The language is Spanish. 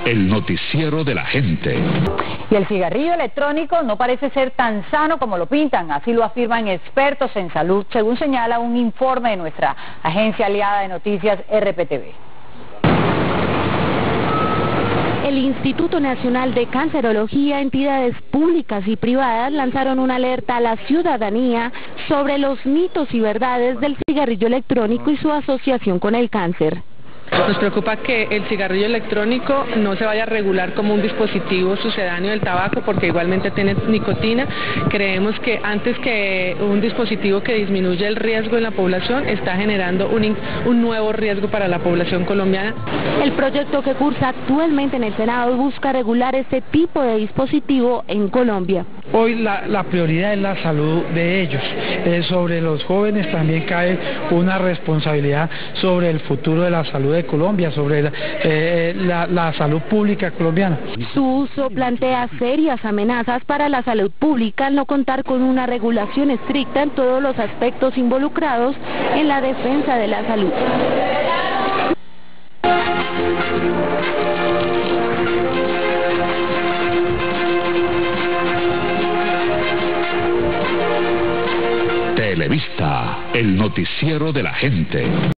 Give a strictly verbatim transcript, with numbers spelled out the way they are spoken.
el noticiero de la gente. Y el cigarrillo electrónico no parece ser tan sano como lo pintan, así lo afirman expertos en salud, según señala un informe de nuestra agencia aliada de noticias R P T V. El Instituto Nacional de Cancerología, entidades públicas y privadas lanzaron una alerta a la ciudadanía sobre los mitos y verdades del cigarrillo electrónico y su asociación con el cáncer. Nos preocupa que el cigarrillo electrónico no se vaya a regular como un dispositivo sucedáneo del tabaco, porque igualmente tiene nicotina. Creemos que antes que un dispositivo que disminuye el riesgo en la población, está generando un, un nuevo riesgo para la población colombiana. El proyecto que cursa actualmente en el Senado busca regular este tipo de dispositivo en Colombia. Hoy la, la prioridad es la salud de ellos. Eh, sobre los jóvenes también cae una responsabilidad sobre el futuro de la salud de Colombia, sobre la, eh, la, la salud pública colombiana. Su uso plantea serias amenazas para la salud pública al no contar con una regulación estricta en todos los aspectos involucrados en la defensa de la salud. Televista, el noticiero de la gente.